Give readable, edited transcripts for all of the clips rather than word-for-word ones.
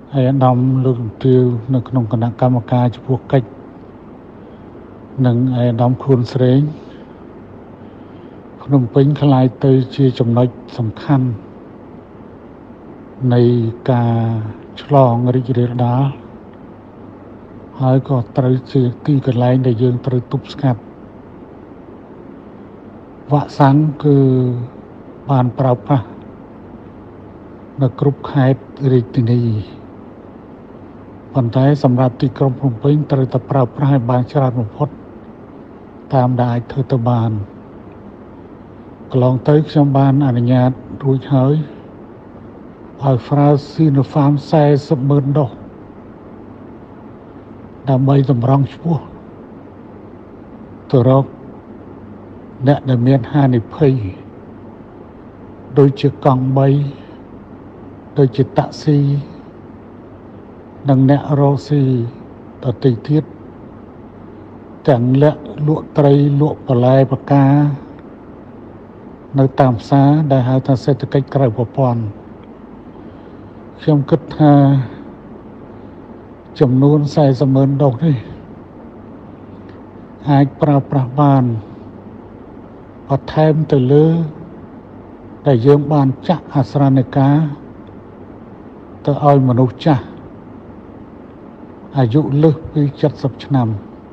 ហើយអាដាមលោកជំទាវនៅក្នុងគណៈកម្មការចំពោះកិច្ចនិងអាដាមខួនស្រេងភ្នំពេញក្លាយទៅជាចំណុចសំខាន់នៃការឆ្លងរីករាលដាលហើយក៏ត្រូវជាទីកន្លែងដែលយើងត្រូវទប់ស្កាត់វ៉ាក់សាំងគឺបានប្រើប្រាស់នៅគ្រប់ខេត្តរាជធានីប៉ុន្តែសម្រាប់ទីក្រុងភ្នំពេញត្រូវតែប្រើប្រាស់ឲ្យបានច្រើនបំផុតតាមដែលអាចធ្វើទៅបានកន្លងទៅខ្ញុំបានអនុញ្ញាតរួចហើយឲ្យ Sinopharm 40,000 ដុសដើម្បីតម្រង់ឈ្មោះទៅរកអ្នកដែលមានហានិភ័យដូចជាកង់3ដូចជាតាក់ស៊ីនិងអ្នករកស៊ីដទៃទៀតទាំងលក់ត្រីលក់បន្លែបកានៅតាមផ្សារដែលហៅថាសេដ្ឋកិច្ចក្រៅប្រព័ន្ធខ្ញុំគិតថាចំនួន 40,000 ដុសនេះអាចប្រើប្រាស់បានបន្ថែមទៅលើដែលយើងបានចាក់អាស្រ័យនៃការទៅឲ្យមនុស្សចាស់អាយុលើសពី70ឆ្នាំ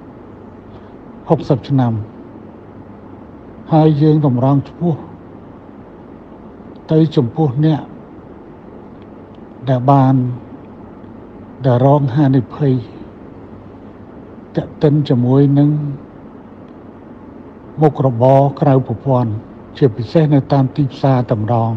60ឆ្នាំហើយយើងតម្រង់ឈ្មោះទៅចំពោះអ្នកដែលរងហានិភ័យតេតិនជាមួយនឹងមុខរបរក្រៅប្រព័ន្ធជាពិសេសនៅតាមទីផ្សារតម្រង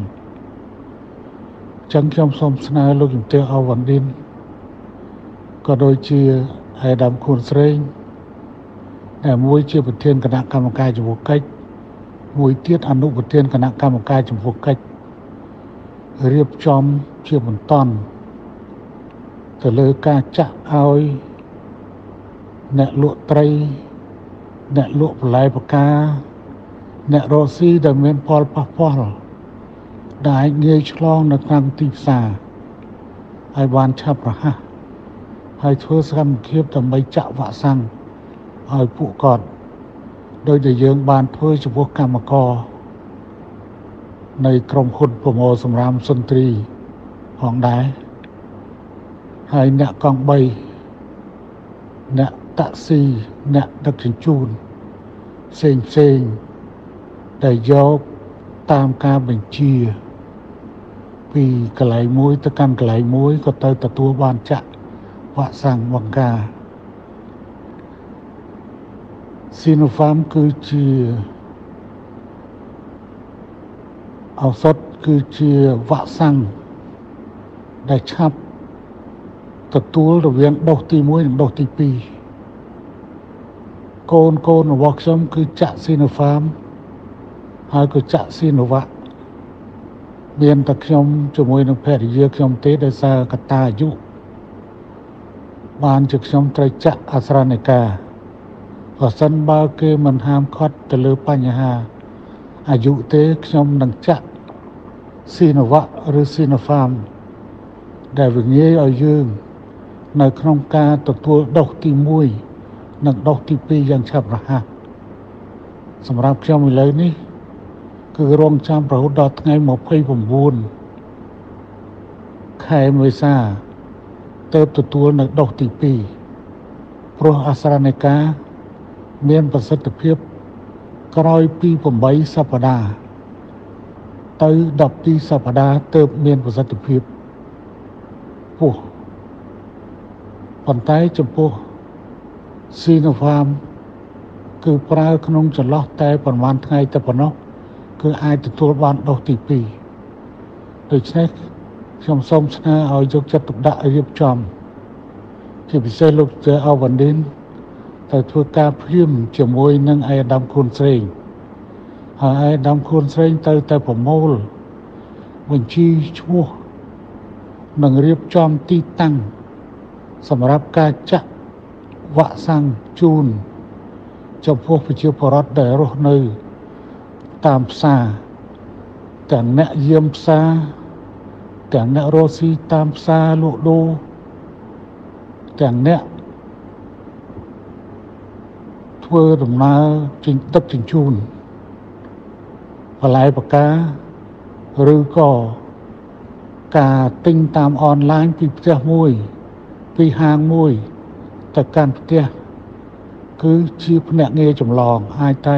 ចឹងខ្ញុំសូមស្នើលោកជំទាវ អវណ្ឌិនក៏ដូចជាអាដាមខួនស្រេងដែលមួយជាប្រធានគណៈកម្មការចំពោះកិច្ចមួយទៀតអនុប្រធានគណៈកម្មការចំពោះកិច្ចរៀបចំជាបន្តទៅលើការចាក់ឲ្យអ្នកលក់ត្រីអ្នកលក់បន្លែបកាអ្នករកស៊ីដែលមានផលប៉ះពាល់ដែលអាចងាយឆ្លងនៅក្នុងទីផ្សារឲ្យបានឆាប់រហ័សហើយធ្វើសកម្មភាពដើម្បីចាក់វ៉ាក់សាំងឲ្យពួកគាត់ដោយដែលយើងបានធ្វើចំពោះកម្មករនៃក្រុមហ៊ុនប្រមូលសម្រាមសុន្ទ្រីផងដែរហើយអ្នកកង់3អ្នកតាក់ស៊ីអ្នកដឹកជញ្ជូនផ្សេងដែលយកតាមការបញ្ជាពីកន្លែងមួយទៅកាន់កន្លែងមួយក៏ទៅទទួលបានចាក់វ៉ាក់សាំងបង្ការ Sinopharm គឺជាឱសថគឺជាវ៉ាក់សាំងដែលឆាប់ទទួលរវាងដុសទី1និងដុសទី2កូនរបស់ខ្ញុំគឺចាក់ Sinopharm ហើយក៏ចាក់ Sinovac មានតែខ្ញុំជាមួយនឹងភរិយាខ្ញុំទេដោយសារកត្តាអាយុបានជាខ្ញុំត្រូវចាក់អាស្រ័យនៃការបើសិនបើគេមិនហាមឃាត់ទៅលើបញ្ហាអាយុទេខ្ញុំនឹងចាក់ Sinovac ឬ Sinopharm ដែលវាងាយឲ្យយើងនៅក្នុងការទទួលដុសទី1និងដុសទី2យ៉ាងឆាប់រហ័សសម្រាប់ខ្ញុំឥឡូវនេះគឺរងចាំរហូតដល់ថ្ងៃ29ខែមេសាទើបទទួលនៅដុសទី2ព្រោះអាស្រ័យនៃការមានប្រសិទ្ធភាពក្រោយពី8សប្តាហ៍ទៅ12សប្តាហ៍ទើបមានប្រសិទ្ធភាពពោះប៉ុន្តែចំពោះ Sinopharm គឺប្រើក្នុងចន្លោះតែប្រហែលថ្ងៃតែប៉ុណ្ណោះគឺអាចទទួលបានដុសទី2ដូច្នេះខ្ញុំសូមស្នើឲ្យយកចិត្តទុកដាក់រៀបចំជាពិសេសលោកជាអវណ្ឌិនទៅធ្វើការភ្លាមជាមួយនឹងអាដាមខួនស្រេងហើយអាដាមខួនស្រេងទៅតែប្រមូលបញ្ជីឈ្មោះនិងរៀបចំទីតាំងសម្រាប់ការចាក់វ៉ាក់សាំងជូនចំពោះប្រជាពលរដ្ឋដែលរស់នៅតាមផ្សារទាំងអ្នកយាមផ្សារទាំងអ្នករកស៊ីតាមផ្សារលក់ដូរទាំងអ្នកធ្វើដំណើរជិះទឹកជញ្ជូនបន្លែបកាឬក៏ការទិញតាមអនឡាញពីផ្ទះមួយពីហាងមួយទៅកាន់ផ្ទះគឺជាភ្នាក់ងារចម្លង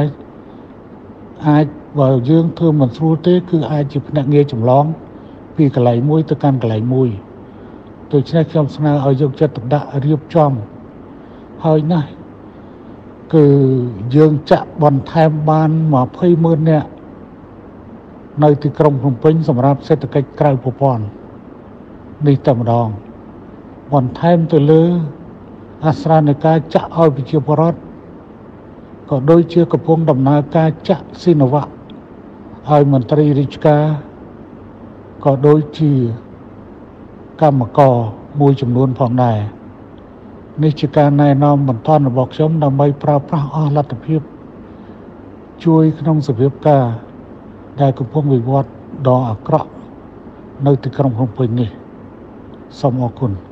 អាចបើយើងធ្វើមិនស្រួលទេគឺអាចជាភ្នាក់ងារចម្លងពីកន្លែងមួយទៅកាន់កន្លែងមួយដូច្នេះខ្ញុំស្នើឲ្យយកចិត្តទុកដាក់រៀបចំហើយណាស់គឺយើងចាក់បន្ថែមបាន 20,000 នាក់នៅទីក្រុងភ្នំពេញសម្រាប់សេដ្ឋកិច្ចក្រៅប្រព័ន្ធនេះតែម្ដងបន្ថែមទៅលើអាស្រ័យនៃការចាក់ឲ្យប្រជាពលរដ្ឋក៏ដូចជាកំពុងដំណើរការចាក់ស៊ីណូវ៉ាក់ឲ្យមន្ត្រីរាជការក៏ដូចជាកម្មករមួយចំនួនផងដែរនេះជាការណែនាំបន្ទាន់របស់ខ្ញុំដើម្បីប្រើប្រាស់អស់លទ្ធភាពជួយក្នុងសភាពការដែលកំពុងវិវត្តដ៏អាក្រក់នៅទីក្រុងភ្នំពេញនេះសូមអរគុណ